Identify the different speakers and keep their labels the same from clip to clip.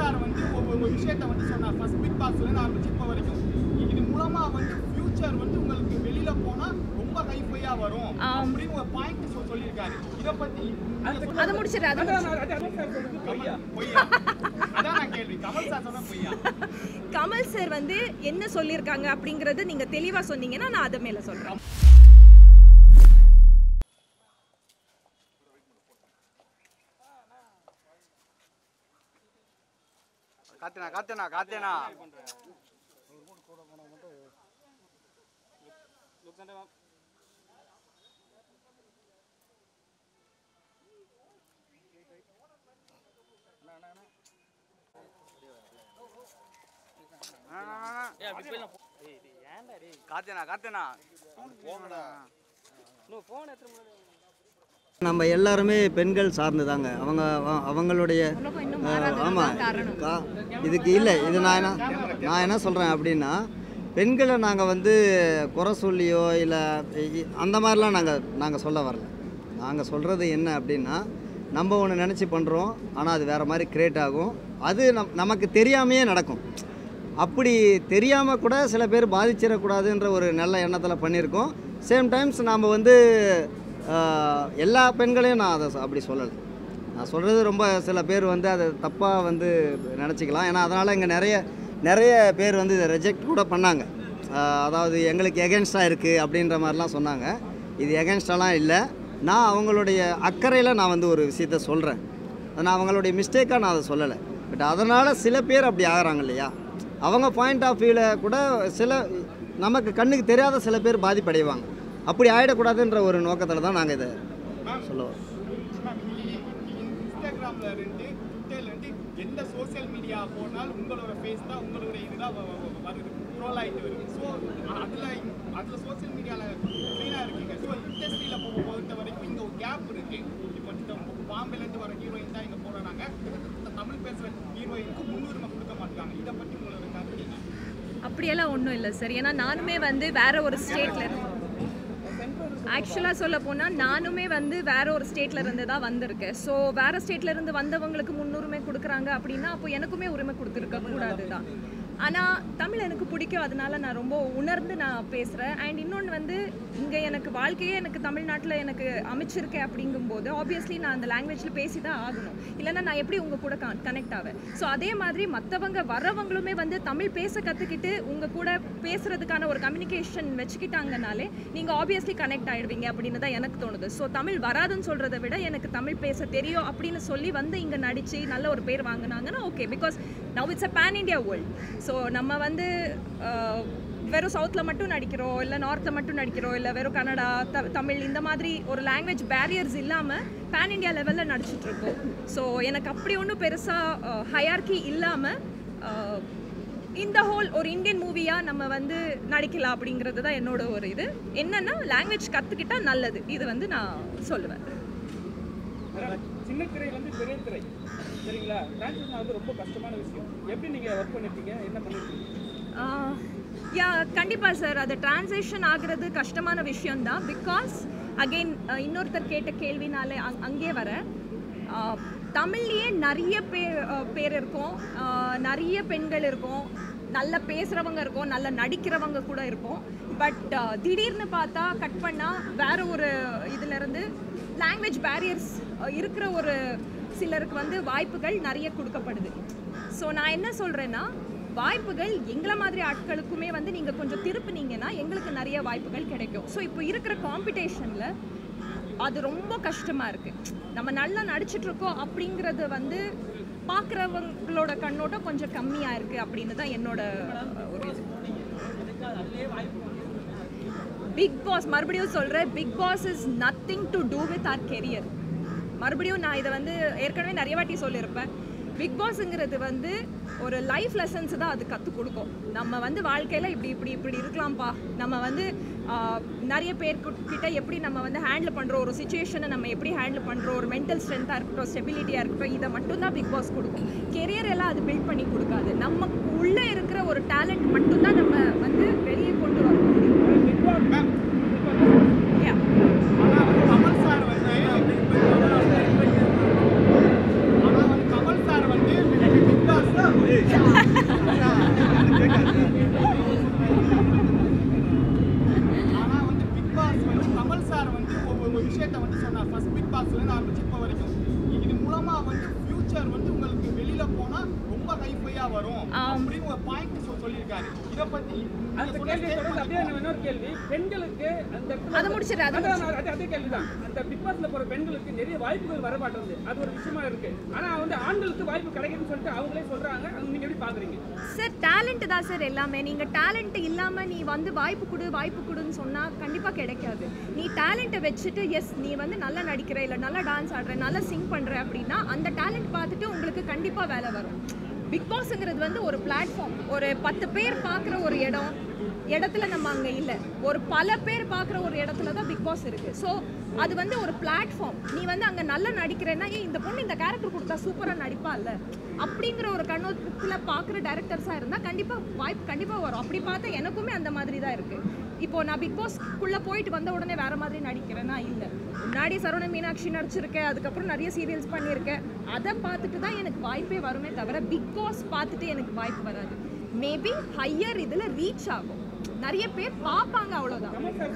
Speaker 1: Sir வந்து ஒரு விஷயத்தை வந்து சொன்னார். ஃபர்ஸ்ட் பிக் பாஸ்லேருந்து ஆரம்பிச்சு இப்போ வரைக்கும் இது மூலமா வந்து ஃபியூச்சர் வந்து உங்களுக்கு வெளியில போனா ரொம்ப ஹைஃபையா வரும் அப்படின்னு ஒரு பாயிண்ட் சொல்லியிருக்காரு. இதை பத்தி
Speaker 2: அதை முடிச்சிரு.
Speaker 1: பொய்யா? அதான் நான் கேள்வி. கமல் சார் சொன்ன பொய்யா?
Speaker 2: கமல் சார் வந்து என்ன சொல்லியிருக்காங்க அப்படிங்கறது நீங்க தெளிவா சொன்னீங்கன்னா நான் அதை மேல சொல்றேன்.
Speaker 3: காத்தேனா
Speaker 4: நம்ம எல்லாருமே பெண்கள் சார்ந்து தாங்க. அவங்களுடைய ஆமாம் இதுக்கு இல்லை. இது நான் என்ன சொல்கிறேன் அப்படின்னா, பெண்களை நாங்கள் வந்து குறை சொல்லியோ இல்லை அந்த மாதிரிலாம் நாங்கள் சொல்ல வரல. நாங்கள் சொல்கிறது என்ன அப்படின்னா, நம்ம ஒன்று நினச்சி பண்ணுறோம், ஆனால் அது வேறு மாதிரி கிரியேட் ஆகும். அது நமக்கு தெரியாமையே நடக்கும். அப்படி தெரியாமல் கூட சில பேர் பாதிச்சிடக்கூடாதுன்ற ஒரு நல்ல எண்ணத்தில் பண்ணியிருக்கோம். சேம் டைம்ஸ் நாம் வந்து எல்லா பெண்களையும் நான் அதை அப்படி சொல்லலை. நான் சொல்கிறது ரொம்ப சில பேர் வந்து அதை தப்பாக வந்து நினச்சிக்கலாம். ஏன்னா அதனால் இங்கே நிறைய பேர் வந்து இதை ரிஜெக்ட் கூட பண்ணாங்க. அதாவது எங்களுக்கு எகென்ஸ்டாக இருக்குது அப்படின்ற மாதிரிலாம் சொன்னாங்க. இது எகென்ஸ்டாலாம் இல்லை. நான் அவங்களுடைய அக்கறையில் நான் வந்து ஒரு விஷயத்த சொல்கிறேன். நான் அவங்களுடைய மிஸ்டேக்காக நான் அதை சொல்லலை. பட் அதனால் சில பேர் அப்படி ஆகிறாங்க இல்லையா, அவங்க பாயிண்ட் ஆஃப் வியூவில் கூட சில நமக்கு கண்ணுக்கு தெரியாத சில பேர் பாதிப்படைவாங்க. அப்படி ஆகிடக்கூடாதுன்ற ஒரு நோக்கத்தில் தான் நாங்கள் இதை சொல்லுவோம்.
Speaker 1: இன்ஸ்டாகிராமில் இருந்து ட்விட்டர்லேருந்து எந்த சோசியல் மீடியா போனாலும் உங்களோட ஃபேஸ் தான் உங்களோட இதுதான் வருது, ட்ரோல் ஆகிட்டு வருது. ஸோ அதில் சோசியல் மீடியாவில் க்ளீனாக இருக்கீங்க. ஸோ இண்டஸ்ட்ரியில் பொறுத்த வரைக்கும் இங்கே ஒரு கேப் இருக்குது. இப்போ பாம்பேலேருந்து வர ஹீரோயின் தான் இங்கே போகிறாங்க. தமிழ் பேசுகிற ஹீரோயினுக்கு முன்னுரிமை கொடுக்க மாட்டாங்க. இதை பற்றி உங்களோட கருத்து என்ன?
Speaker 2: அப்படியெல்லாம் ஒன்றும் இல்லை சார். ஏன்னா நானுமே வந்து வேற ஒரு ஸ்டேட்டில் ஆக்சுவலாக சொல்ல போனால் நானுமே வந்து வேற ஒரு ஸ்டேட்டில் இருந்து தான் வந்திருக்கேன். ஸோ வேறு ஸ்டேட்டில் இருந்து வந்தவங்களுக்கு முன்னுரிமை கொடுக்குறாங்க அப்படின்னா அப்போ எனக்குமே உரிமை கொடுத்துருக்க கூடாது தான். ஆனால் தமிழ் எனக்கு பிடிக்கும், அதனால நான் ரொம்ப உணர்ந்து நான் பேசுகிறேன். அண்ட் இன்னொன்று வந்து இங்கே எனக்கு வாழ்க்கையே எனக்கு தமிழ்நாட்டில் எனக்கு அமைச்சிருக்கேன் அப்படிங்கும்போது ஆப்வியஸ்லி நான் அந்த லாங்குவேஜில் பேசி தான் ஆகணும். இல்லைன்னா நான் எப்படி உங்கள் கூட கனெக்ட் ஆவேன். ஸோ அதே மாதிரி மற்றவங்க வர்றவங்களுமே வந்து தமிழ் பேச கற்றுக்கிட்டு உங்கள் கூட பேசுகிறதுக்கான ஒரு கம்யூனிகேஷன் வச்சுக்கிட்டாங்கனாலே நீங்கள் ஆப்வியஸ்லி கனெக்ட் ஆகிடுவீங்க அப்படின்னு தான் எனக்கு தோணுது. ஸோ தமிழ் வராதுன்னு சொல்கிறத விட எனக்கு தமிழ் பேச தெரியும் அப்படின்னு சொல்லி வந்து இங்கே நடித்து நல்ல ஒரு பேர் வாங்கினாங்கன்னா okay. Because now it's a pan India world. So நம்ம வந்து வெறும் சவுத்தில் மட்டும் நடிக்கிறோம், இல்லை நார்த்தில் மட்டும் நடிக்கிறோம், இல்லை வெறும் கன்னடா தமிழ் இந்த மாதிரி ஒரு லாங்குவேஜ் பேரியர்ஸ் இல்லாமல் பேன் இண்டியா லெவலில் நடிச்சிட்ருக்கோம். ஸோ எனக்கு அப்படி ஒன்றும் பெருசாக ஹையார்கி இல்லாமல் இந்த ஹோல் ஒரு இந்தியன் மூவியாக நம்ம வந்து நடிக்கலாம் அப்படிங்கிறது தான் என்னோட ஒரு இது. என்னென்னா லாங்குவேஜ் கற்றுக்கிட்டா நல்லது. இது வந்து நான் சொல்லுவேன்.
Speaker 5: சின்ன திரையிலேருந்து பெரிய திரை சரிங்களா, டிரான்ஸ்லேஷன் ஆகுது ரொம்ப கஷ்டமான விஷயம். எப்படி நீங்கள் ஒர்க் பண்ணியிருக்கீங்க, என்ன பண்ணியிருக்கீங்க?
Speaker 2: யா கண்டிப்பாக சார், அது டிரான்ஸ்லேஷன் ஆகிறது கஷ்டமான விஷயந்தான். பிகாஸ் அகெயின் இன்னொருத்தர் கேட்ட கேள்வினாலே அங்கேயே வர தமிழ்லேயே நிறைய பேர் இருக்கோம், நிறைய பெண்கள் இருக்கோம், நல்லா பேசுகிறவங்க இருக்கோம், நல்லா நடிக்கிறவங்க கூட இருக்கோம். பட் திடீர்னு பார்த்தா கட் பண்ணால் வேறு ஒரு இதிலேருந்து லாங்குவேஜ் பேரியர்ஸ் இருக்கிற ஒரு சிலருக்கு வந்து வாய்ப்புகள் நிறைய கொடுக்கப்படுது. ஸோ நான் என்ன சொல்கிறேன்னா, வாய்ப்புகள் எங்களை மாதிரி ஆட்களுக்குமே வந்து நீங்கள் கொஞ்சம் திருப்பினீங்கன்னா எங்களுக்கு நிறைய வாய்ப்புகள் கிடைக்கும். ஸோ இப்போ இருக்கிற காம்படிஷனில் அது ரொம்ப கஷ்டமாக இருக்குது. நம்ம நல்லா நடிச்சிட்ருக்கோம் அப்படிங்கிறது வந்து பார்க்குறவங்களோட கண்ணோட்டம் கொஞ்சம் கம்மியாக இருக்குது அப்படின்னு தான் என்னோட ஒரு இது. பிக் பாஸ் மறுபடியும் சொல்கிறேன், Bigg Boss is nothing to do with our career. மறுபடியும் நான் இதை வந்து ஏற்கனவே நிறைய வாட்டி சொல்லியிருப்பேன். பிக் பாஸுங்கிறது வந்து ஒரு லைஃப் லெசன்ஸ் தான் அது கற்றுக் கொடுக்கும். நம்ம வந்து வாழ்க்கையில் இப்படி இருக்கலாம்ப்பா, நம்ம வந்து நிறைய பேர்கிட்ட எப்படி நம்ம வந்து ஹேண்டில் பண்ணுறோம், ஒரு சுச்சுவேஷனை நம்ம எப்படி ஹேண்டில் பண்ணுறோம், ஒரு மென்டல் ஸ்ட்ரென்த்தாக இருக்கட்டும், ஸ்டெபிலிட்டியாக இருக்கட்டும், இதை மட்டும்தான் பிக் பாஸ் கொடுக்கும். கெரியர் எல்லாம் அது பில்ட் பண்ணி கொடுக்காது. நமக்கு உள்ளே இருக்கிற ஒரு டேலண்ட் மட்டும்தான் நம்ம வந்து வெளியே கொண்டு வர முடியும்.
Speaker 1: கமல் சார் வந்து பிக் பாஸ் ஆனா வந்து பிக் பாஸ் வந்து கமல் சார் வந்து ஒரு விஷயத்தை வந்து சொன்னார். ஃபர்ஸ்ட் பிக் பாஸ்ல இருந்து ஆரம்பிச்சு இப்போ வரைக்கும் இது மூலமா வந்து ஃபியூச்சர் வந்து உங்களுக்கு வெளியில போனா ரொம்ப ஹைஃபையா வரும் அப்படின்னு ஒரு பாயிண்ட் சொல்லியிருக்காரு. இத பத்தி
Speaker 5: அந்த கேள்வி தொடர்ந்து அப்படியே இன்னொரு கேள்வி, பெண்களுக்கு அந்த
Speaker 2: அதை முடிச்சிடு
Speaker 5: அதே கேள்விதான். அந்த பிக் பாஸ்ல போற பெண்களுக்கு நிறைய வாய்ப்புகள் வர மாட்டேங்குது, அது ஒரு விஷயமா இருக்கு. ஆனா வந்து ஆண்களுக்கு வாய்ப்பு கிடைக்குதுன்னு சொல்லிட்டு அவங்களே சொல்றாங்க. அது நீங்க எப்படி பாக்குறீங்க?
Speaker 2: சார் டேலண்ட் தான் சார் எல்லாமே. நீங்க டேலண்ட் இல்லாம நீ வந்து வாய்ப்பு கொடுன்னு சொன்னா கண்டிப்பா கிடைக்காது. நீ டேலண்ட்டை வச்சுட்டு எஸ் நீ வந்து நல்லா நடிக்கிற, இல்லை நல்லா டான்ஸ் ஆடுற, நல்லா சிங் பண்ற அப்படின்னா அந்த டேலண்ட் பார்த்துட்டு உங்களுக்கு கண்டிப்பா வேலை வரும். பிக் பாஸ்ங்கிறது வந்து ஒரு பிளாட்ஃபார்ம். ஒரு 10 பேர் பார்க்குற ஒரு இடத்துல நம்ம அங்கே இல்லை, ஒரு பல பேர் பார்க்குற ஒரு இடத்துல தான் பிக் பாஸ் இருக்குது. ஸோ அது வந்து ஒரு பிளாட்ஃபார்ம். நீ வந்து அங்கே நல்லா நடிக்கிறேன்னா இந்த பொண்ணு இந்த கேரக்டர் கொடுத்தா சூப்பராக நடிப்பா இல்லை அப்படிங்கிற ஒரு கண்ணோட்டத்தில் பார்க்குற டேரக்டர்ஸாக இருந்தால் வாய்ப்பு கண்டிப்பாக வரும். அப்படி பார்த்தா எனக்குமே அந்த மாதிரி தான் இருக்குது. இப்போது நான் பிக் பாஸ்க்குள்ளே போயிட்டு வந்த உடனே வேறு மாதிரி நடிக்கிறேன்னா இல்லை. முன்னாடி சரவண மீனாட்சி நடிச்சிருக்கேன், அதுக்கப்புறம் நிறைய சீரியல்ஸ் பண்ணியிருக்கேன். அதை பார்த்துட்டு தான் எனக்கு வாய்ப்பே வருமே தவிர பிக் பாஸ் பார்த்துட்டு எனக்கு வாய்ப்பு வராது. மேபி ஹையர் இதில் ரீச் ஆகும், நிறைய பேர் பார்ப்பாங்க, அவ்வளோதான்.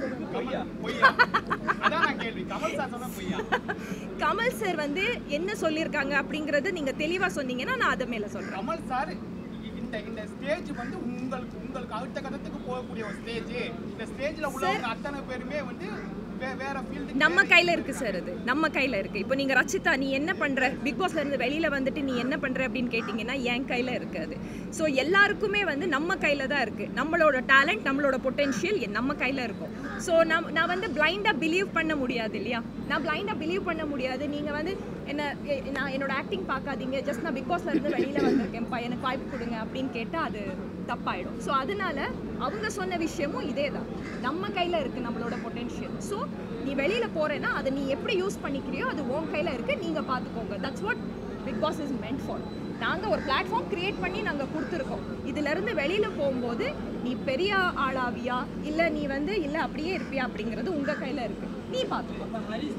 Speaker 2: கமல் சார் வந்து என்ன சொல்லியிருக்காங்க அப்படிங்கறது நீங்க தெளிவா சொன்னீங்கன்னா நான் அதை மேல சொல்றேன்.
Speaker 1: கமல் சார் இந்த ஸ்டேஜ் வந்து உங்களுக்கு அடுத்த கட்டத்துக்கு போகக்கூடிய ஒரு ஸ்டேஜ். இந்த ஸ்டேஜ்ல உள்ளவங்க அத்தனை பேருமே வந்து வேற ஃபீல்ட்
Speaker 2: நம்ம கையில இருக்கு சார். அது நம்ம கையில இருக்கு. இப்போ நீங்க ரச்சிதா நீ என்ன பண்ற, பிக் பாஸ்ல இருந்து வெளியில வந்துட்டு நீ என்ன பண்ற அப்படின்னு கேட்டீங்கன்னா என் கையில இருக்கு அது. ஸோ எல்லாருக்குமே வந்து நம்ம கையில தான் இருக்கு. நம்மளோட டேலண்ட், நம்மளோட பொட்டென்ஷியல் நம்ம கையில இருக்கும். ஸோ நான் வந்து பிளைண்டா பிலீவ் பண்ண முடியாது இல்லையா? நான் பிளைண்டா பிலீவ் பண்ண முடியாது. நீங்க வந்து நான் என்னோட ஆக்டிங் பார்க்காதீங்க, ஜஸ்ட் நான் பிக் பாஸ்ல இருந்து வெளியில வந்திருக்கேன்ப்பா எனக்கு வாய்ப்பு கொடுங்க அப்படின்னு கேட்டா அது தப்பாயிடும். ஸோ அதனால அவங்க சொன்ன விஷயமும் இதே தான், நம்ம கையில இருக்கு நம்மளோட பொட்டென்ஷியல். ஸோ நீ வெளியில போறேன்னா அதை நீ எப்படி யூஸ் பண்ணிக்கிறியோ அது உன் கையில இருக்கு, நீங்க பார்த்துக்கோங்க. That's what Bigg Boss is meant for. நாங்கள் ஒரு பிளாட்ஃபார்ம் கிரியேட் பண்ணி நாங்கள் கொடுத்துருக்கோம். இதிலிருந்து வெளியில் போகும்போது நீ பெரிய ஆளாவியா இல்லை நீ வந்து இல்லை அப்படியே இருப்பியா அப்படிங்கிறது உங்கள் கையில் இருக்குது, நீ பார்த்துக்கோ.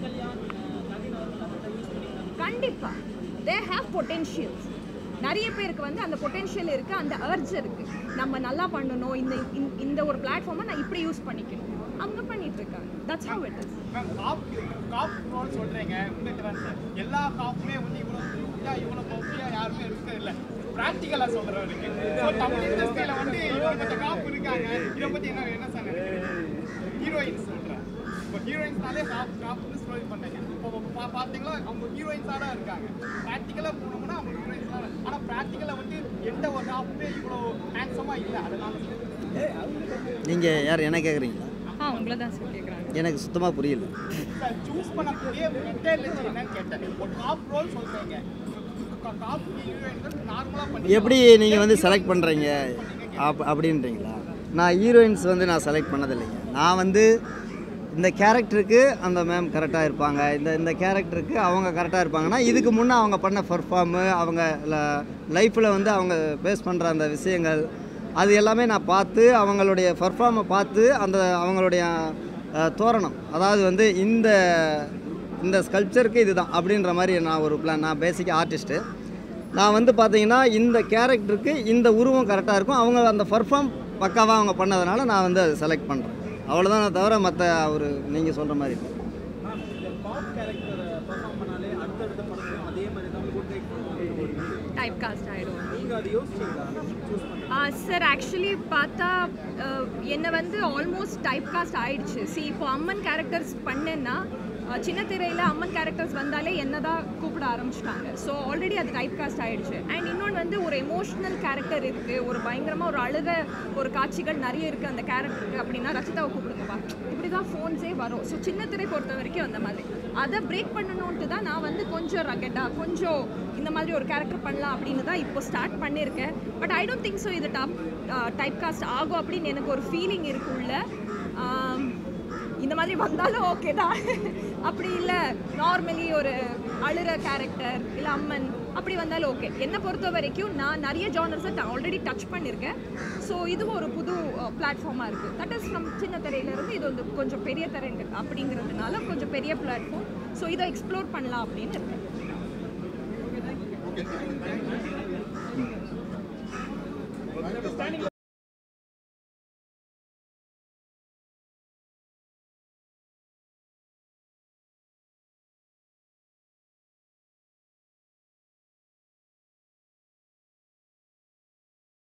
Speaker 2: கண்டிப்பாக தே ஹேவ் பொட்டென்ஷியல்ஸ். நிறைய பேருக்கு வந்து அந்த பொட்டென்ஷியல் இருக்குது, அந்த அர்ஜ் இருக்குது. நம்ம நல்லா பண்ணணும், இந்த ஒரு பிளாட்ஃபார்மை நான் இப்படி யூஸ் பண்ணிக்கணும், அவங்க பண்ணிட்டு இருக்காங்க. That's how it is.
Speaker 1: Cop role சொல்றீங்க, எல்லா காப்புமே வந்து இவ்வளோ பப்ளியா யாருமே இருக்கிறது இல்லை. பிராக்டிக்கலாக சொல்றவருக்கு தமிழ் இண்டஸ்ட்ரியில வந்து கொஞ்சம் காப்பு இருக்காங்க. இதை பற்றி என்ன சார் ஹீரோயின்ஸ் சொல்கிறேன். இப்போ ஹீரோயின்ஸ்னாலே காப்புன்னு ஸ்டோரி பண்ணுறீங்க. இப்போ பார்த்தீங்களா அவங்க ஹீரோயின்ஸாக தான் இருக்காங்க. ப்ராக்டிக்கலாக போனோம்னா அவங்க ஹீரோயின்ஸாக தான். ஆனால் ப்ராக்டிக்கலாக வந்து எந்த ஒரு காப்புமே இவ்வளோ ஹேண்ட்ஸமாக இல்லை. அதனால
Speaker 4: நீங்கள் யார் என்ன கேட்குறீங்களா?
Speaker 2: உங்களை தான் சார் கேட்குறாங்க.
Speaker 4: எனக்கு சுத்தமாக புரியல.
Speaker 1: சூஸ் பண்ணக்கூடிய மென்டாலிட்டி என்னன்னு கேட்டேன். ஒரு காப் ரோல் சொல்றீங்க,
Speaker 4: எப்படி நீங்கள் வந்து செலக்ட் பண்ணுறீங்க அப்படின்றீங்களா? நான் ஹீரோயின்ஸ் வந்து நான் செலக்ட் பண்ணதில்லைங்க. நான் வந்து இந்த கேரக்டருக்கு அந்த மேம் கரெக்டாக இருப்பாங்க, இந்த கேரக்டருக்கு அவங்க கரெக்டாக இருப்பாங்கன்னா இதுக்கு முன்னே அவங்க பண்ண பர்ஃபார்மு, அவங்க லைஃப்பில் வந்து அவங்க ஃபேஸ் பண்ணுற அந்த விஷயங்கள் அது எல்லாமே நான் பார்த்து அவங்களுடைய பர்ஃபார்மை பார்த்து அந்த அவங்களுடைய தோரணம், அதாவது வந்து இந்த ஸ்கல்ப்சருக்கு இதுதான் அப்படின்ற மாதிரி நான் ஒரு பிளான். நான் பேசிக்காக ஆர்டிஸ்ட்டு. நான் வந்து பார்த்தீங்கன்னா இந்த கேரக்டருக்கு இந்த உருவம் கரெக்டாக இருக்கும், அவங்க அந்த பர்ஃபார்ம் பக்காவாக அவங்க பண்ணதுனால நான் வந்து அதை செலக்ட் பண்ணுறேன். அவ்வளோதான், நான் தவிர மற்ற ஒரு நீங்கள் சொல்கிற மாதிரி
Speaker 2: டைப் காஸ்ட் ஆகிடும் சார். ஆக்சுவலி பார்த்தா என்னை வந்து ஆல்மோஸ்ட் டைப் காஸ்ட் ஆகிடுச்சு. இப்போ அம்மன் கேரக்டர்ஸ் பண்ணேன்னா சின்ன திரையில் அம்மன் கேரக்டர்ஸ் வந்தாலே என்ன தான் கூப்பிட ஆரம்பிச்சிட்டாங்க. ஸோ ஆல்ரெடி அது டைப் காஸ்ட் ஆகிடுச்சு. அண்ட் இன்னொன்று வந்து ஒரு எமோஷ்னல் கேரக்டர் இருக்குது, ஒரு பயங்கரமாக ஒரு அழுக ஒரு காட்சிகள் நிறைய இருக்குது அந்த கேரக்டருக்கு அப்படின்னா ரச்சிதாவை கூப்பிடுங்கப்பா, இப்படி தான் ஃபோன்ஸே வரும். ஸோ சின்ன திரை பொறுத்த வரைக்கும் அந்த மாதிரி அதை பிரேக் பண்ணணுன்ட்டு தான் நான் வந்து கொஞ்சம் ரகெட்டாக கொஞ்சம் இந்த மாதிரி ஒரு கேரக்டர் பண்ணலாம் அப்படின்னு தான் இப்போ ஸ்டார்ட் பண்ணியிருக்கேன். But I don't think so இது டைப் காஸ்ட் ஆகும் அப்படின்னு எனக்கு ஒரு ஃபீலிங் இருக்குள்ள. இந்த மாதிரி வந்தாலும் ஓகே தான், அப்படி இல்லை நார்மலி ஒரு அழுற கேரக்டர் இல்லை அம்மன் அப்படி வந்தாலும் ஓகே. என்னை பொறுத்த வரைக்கும் நான் நிறைய ஜானர்ஸை ஆல்ரெடி டச் பண்ணியிருக்கேன். ஸோ இதுவும் ஒரு புது பிளாட்ஃபார்மாக இருக்குது. தட் இஸ் நம்ம சின்ன திரையிலேருந்து இது வந்து கொஞ்சம் பெரிய திரை அப்படிங்கிறதுனால கொஞ்சம் பெரிய பிளாட்ஃபார்ம். ஸோ இதை எக்ஸ்ப்ளோர் பண்ணலாம் அப்படின்னு இருக்கேன்.